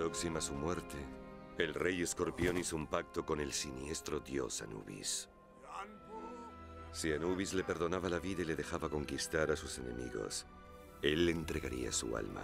Próxima a su muerte, el rey Escorpión hizo un pacto con el siniestro dios Anubis. Si Anubis le perdonaba la vida y le dejaba conquistar a sus enemigos, él le entregaría su alma.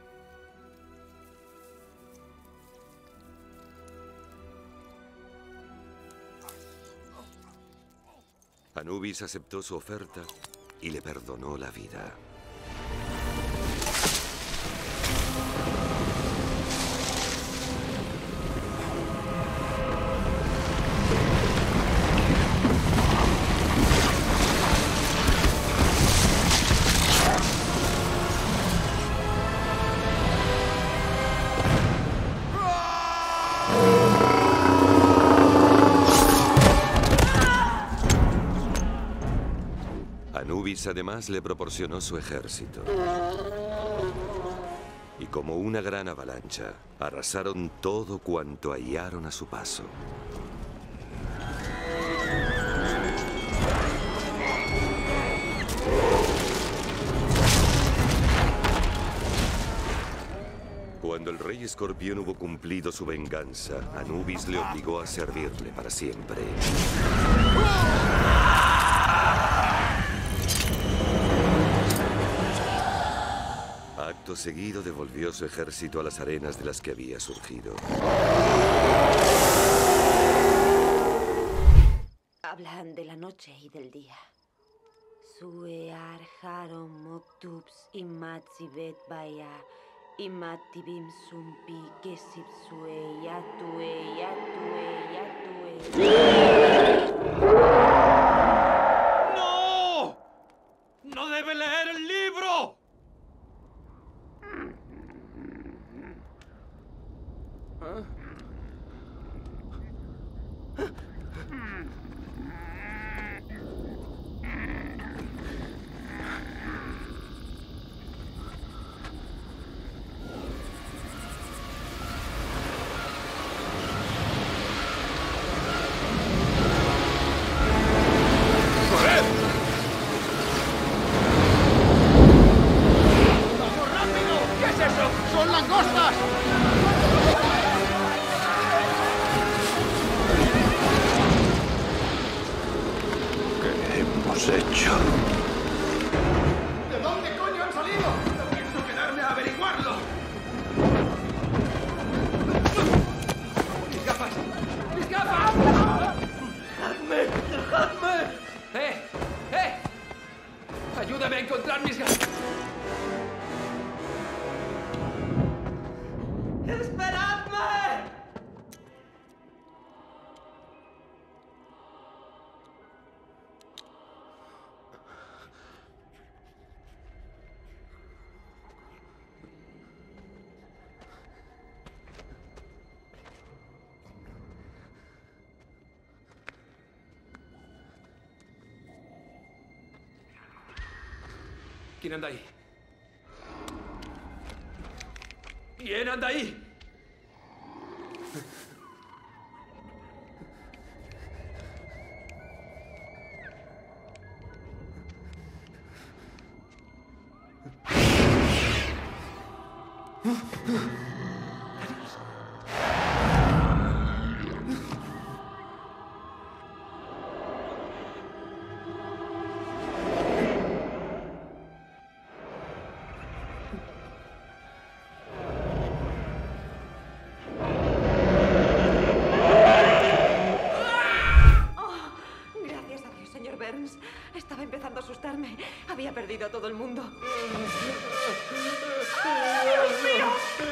Anubis aceptó su oferta y le perdonó la vida. Anubis además le proporcionó su ejército. Y como una gran avalancha, arrasaron todo cuanto hallaron a su paso. Cuando el rey Escorpión hubo cumplido su venganza, Anubis le obligó a servirle para siempre. Acto seguido devolvió su ejército a las arenas de las que había surgido. Hablan de la noche y del día. Suear, Harom, Moktups, Imatzibet, Baya, Imatibim, Sumpi, Kesip, Sue, Yatue, Yatue, Yatue. ¡No! ¡No debe leer el libro! Hecho. ¿De dónde coño han salido? No pienso quedarme a averiguarlo. ¡Mis gafas! ¡Mis gafas! ¡Dejadme! ¡Dejadme! ¡Eh! ¡Ayúdame a encontrar mis gafas! ¡Esperadme! ¿Quién anda ahí? ¿Quién anda ahí? Estaba empezando a asustarme. Había perdido a todo el mundo. ¡Dios mío!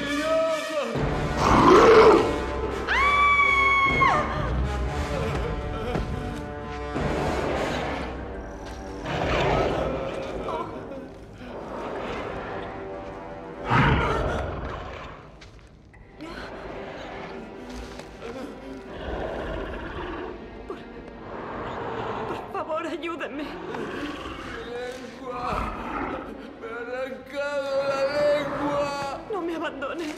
Ayúdenme. ¡Mi lengua! ¡Me ha arrancado la lengua! No me abandone.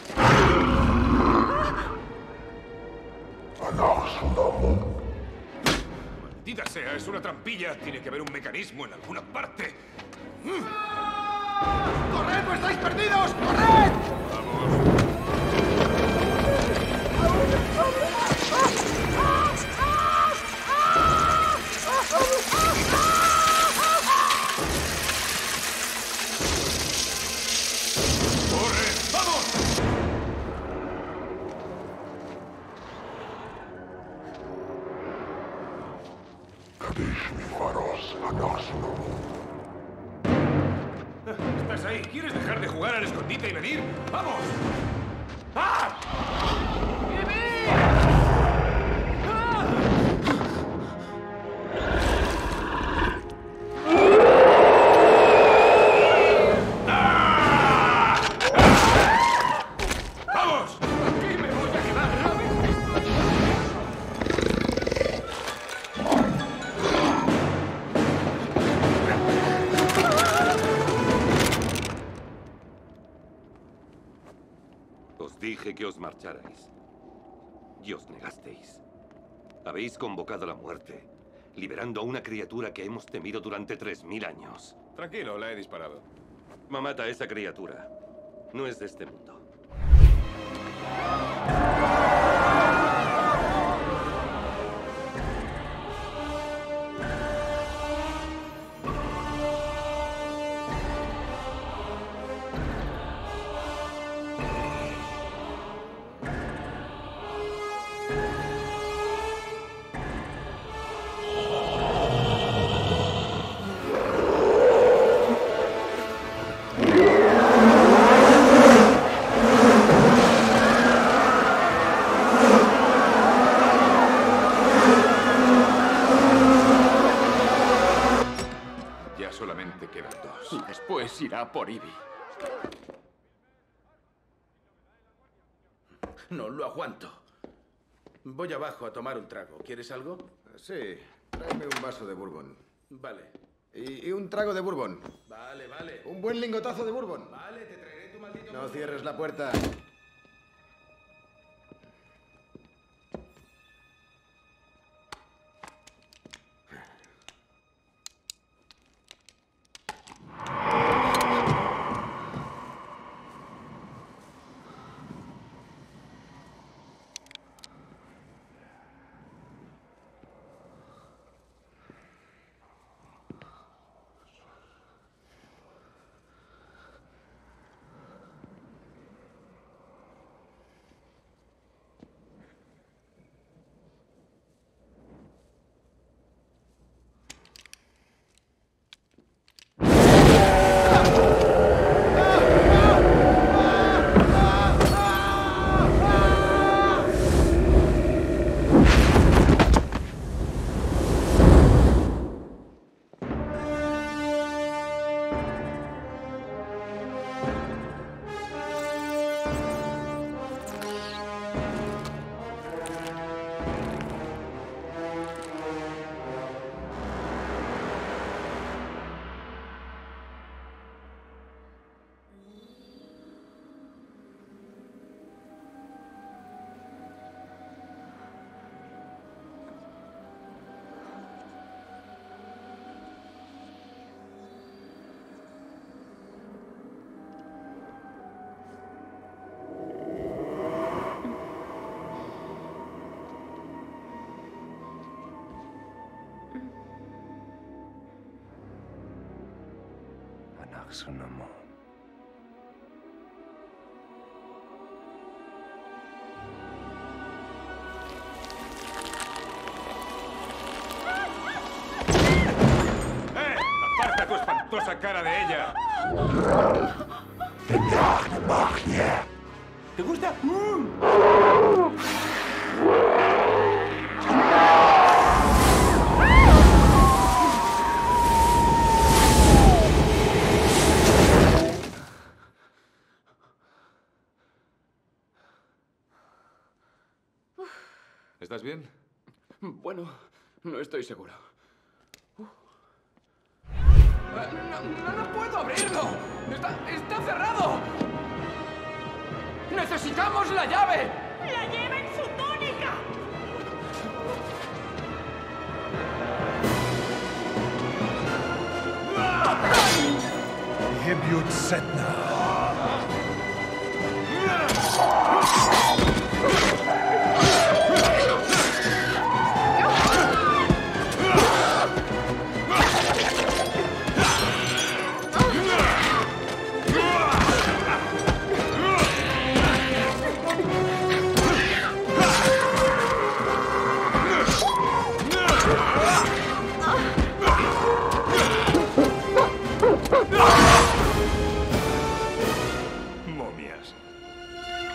Maldita sea, es una trampilla. Tiene que haber un mecanismo en alguna parte. ¡Corred, no estáis perdidos! ¡Corred! Vamos. haces ahí? ¿Quieres dejar de jugar al escondite y venir? ¡Vamos! ¡Ah! Dije que os marcharais. Y os negasteis. Habéis convocado la muerte, liberando a una criatura que hemos temido durante 3000 años. Tranquilo, la he disparado. Mata a esa criatura. No es de este mundo. Solamente quedan 2. Y después irá por Ivy. No lo aguanto. Voy abajo a tomar un trago. ¿Quieres algo? Sí, tráeme un vaso de bourbon. Vale. Y un trago de bourbon. Vale, vale. Un buen lingotazo de bourbon. Vale, te traeré tu maldito... No cierres la puerta. Anaxonamo. ¡Aparta tu espantosa cara de ella! ¿Te gusta? ¿Estás bien? Bueno, no estoy seguro. No puedo abrirlo. Está cerrado. ¡Necesitamos la llave! ¡La lleva en su túnica! Hebut Setna.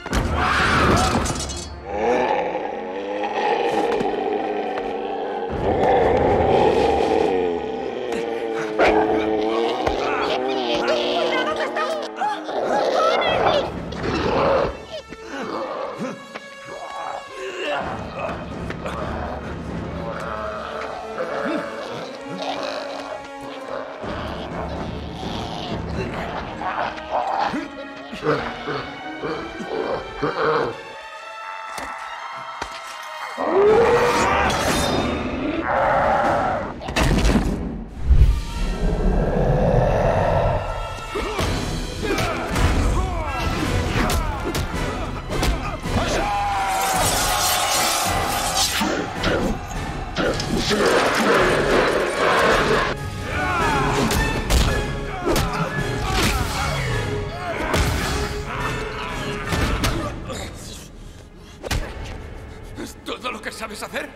¿Es todo lo que sabes hacer?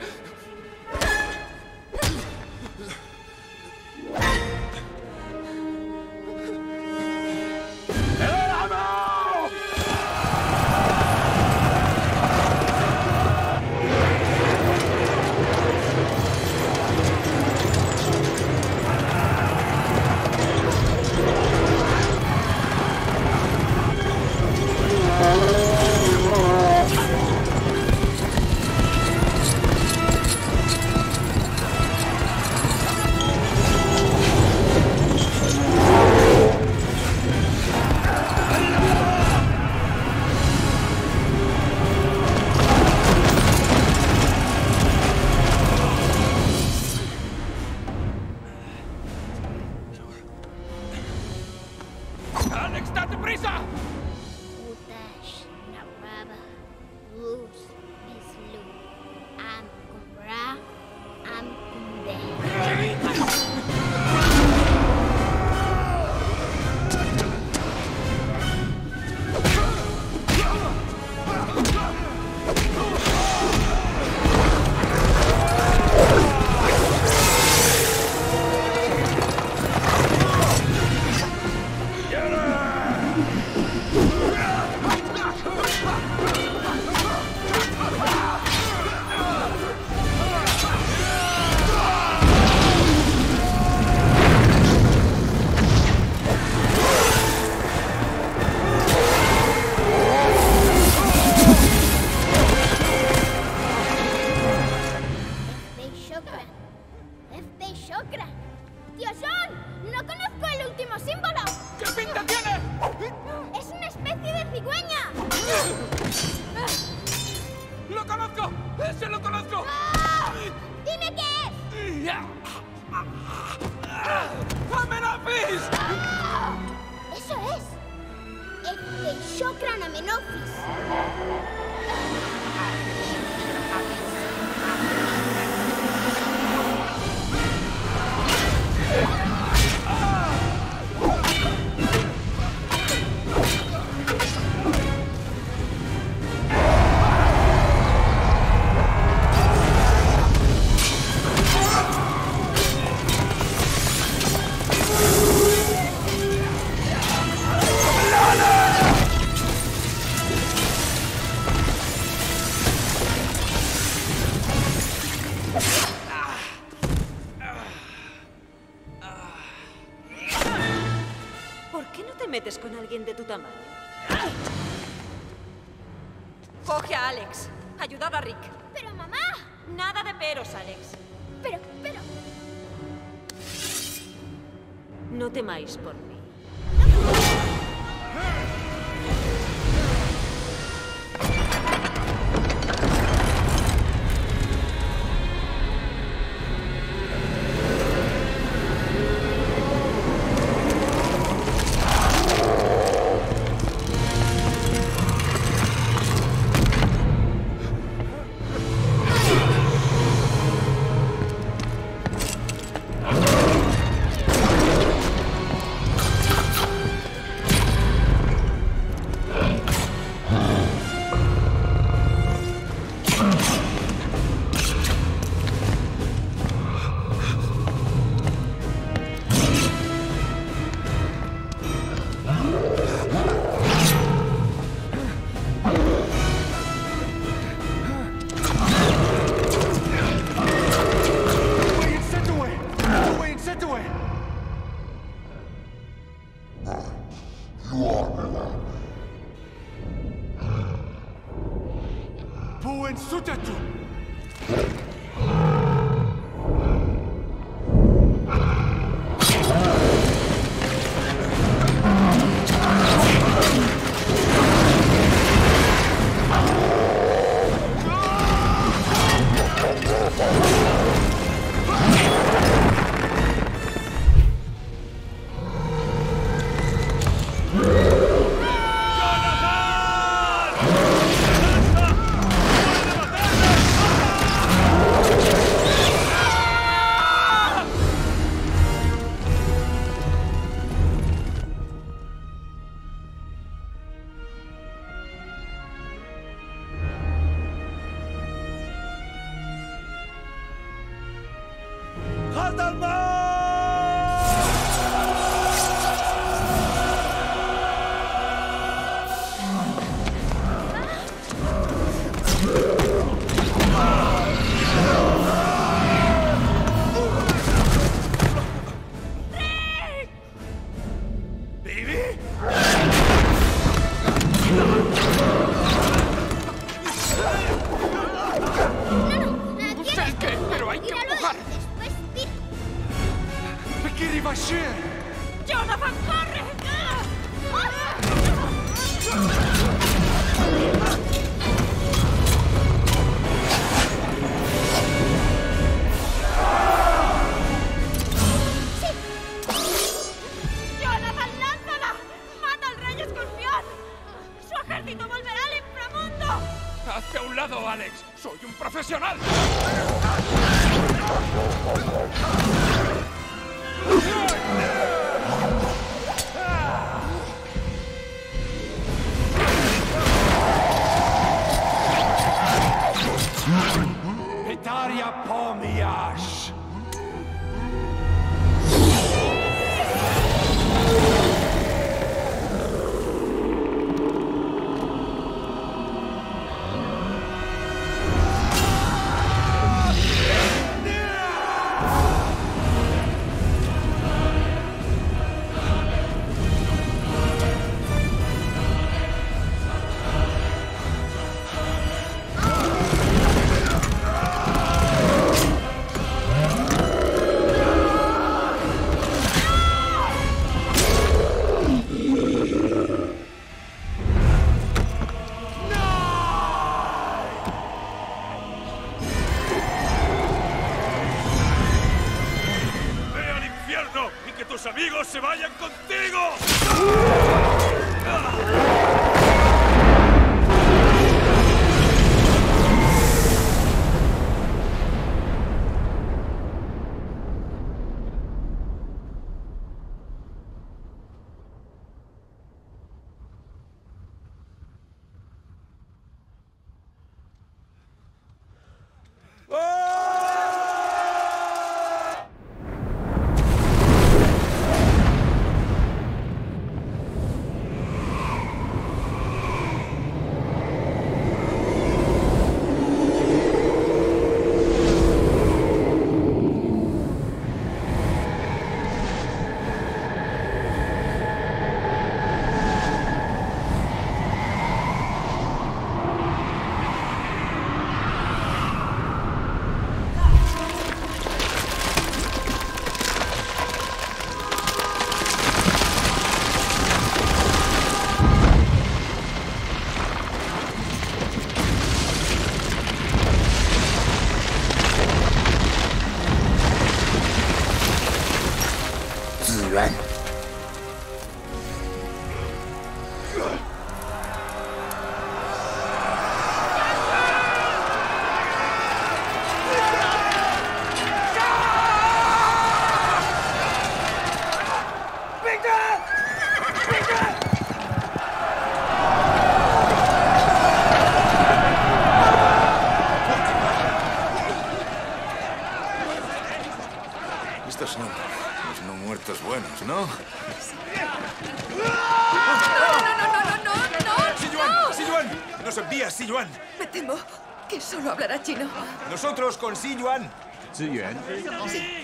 ¡Alex, date prisa! Utash, Naraba, Luz, Islu, Am Kumbra, Am Kumbe. ¡Este Chokra! ¡Tío John! ¡No conozco el último símbolo! ¿Qué pinta tiene? ¡Es una especie de cigüeña! ¡Lo conozco! ¡Ese lo conozco! ¡Ah! ¡Dime qué es! ¡Amenofis! ¡Ah! ¡Eso es! ¡Este Chokra Amenofis! ¿Por qué no te metes con alguien de tu tamaño? Coge a Alex. Ayudad a Rick. ¡Pero mamá! Nada de peros, Alex. Pero... No temáis por mí. Puen Sutatu. ¡Jonathan, corre! ¡Jonathan, lánzala! ¡Mata al rey escorpión! ¡Su ejército volverá al inframundo! ¡Hazte a un lado, Alex! ¡Soy un profesional! Itaria Pomiash. ¡Tus amigos se vayan contigo! Estos son los no muertos buenos, ¿no? ¡No! ¡Siyuan! ¡Siyuan! ¡Nos envía Siyuan! Me temo que solo hablará chino. ¡Nosotros con Siyuan! ¿Siyuan? Sí.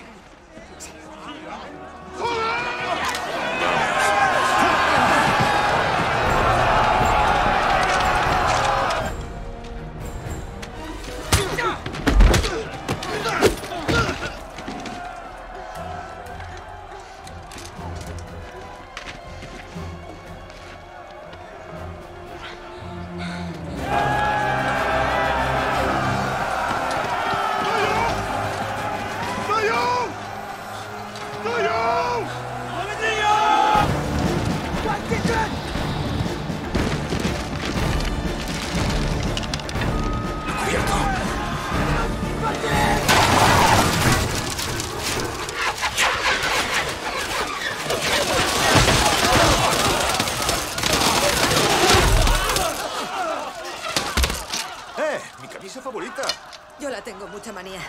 pizza favorita. Yo la tengo mucha manía.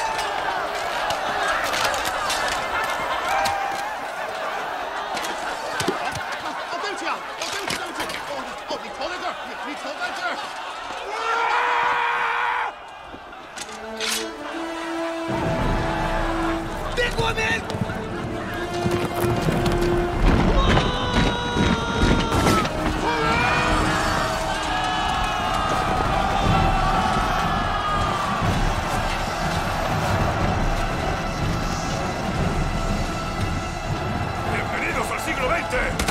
¡Bienvenidos al siglo XX!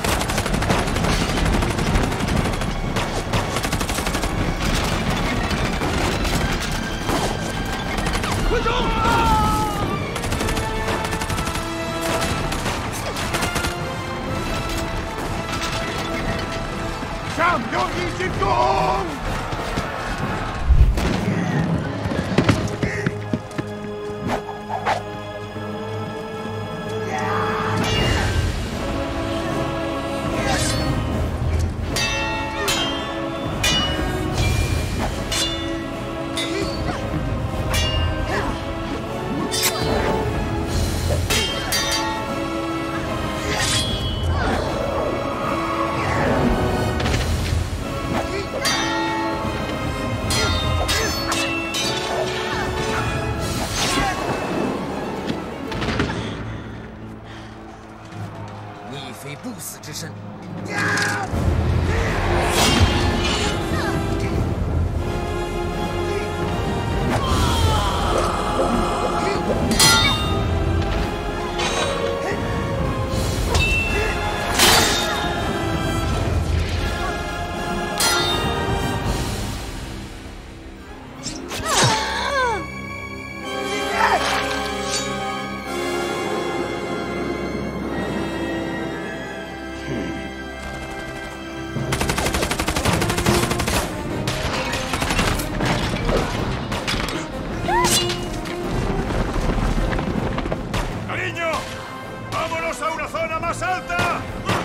¡Cariño! ¡Vámonos a una zona más alta!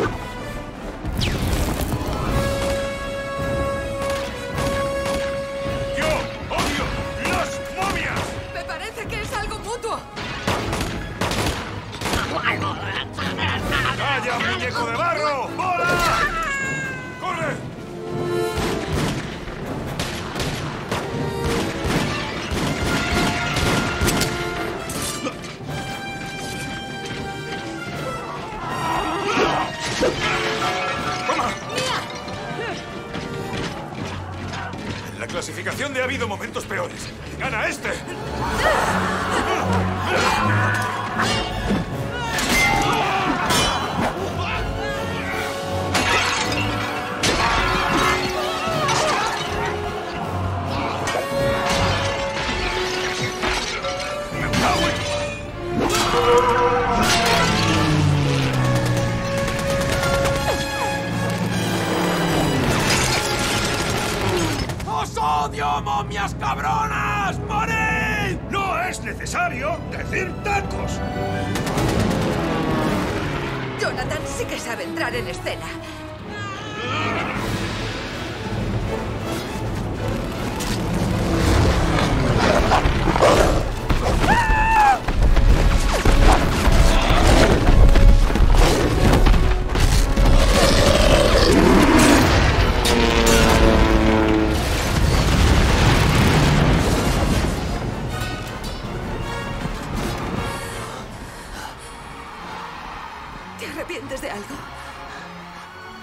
¡Yo odio las momias! Me parece que es algo mutuo. ¡Calla, muñeco de barro! ¡Bola! ¡Corre! En la clasificación de ha habido momentos peores. ¡Gana este! ¡Os odio, momias cabronas! ¡Morid! ¡No es necesario decir tacos! Jonathan sí que sabe entrar en escena. ¿Te arrepientes de algo?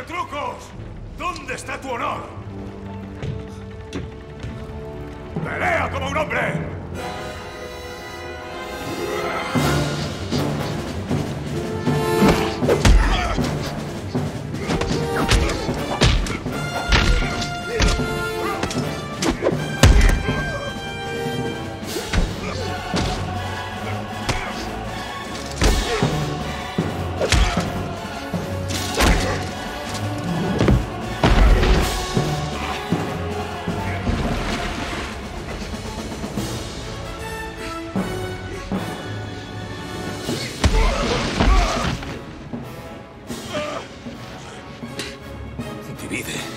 trucos! ¿Dónde está tu honor? ¡Pelea como un hombre! Divide.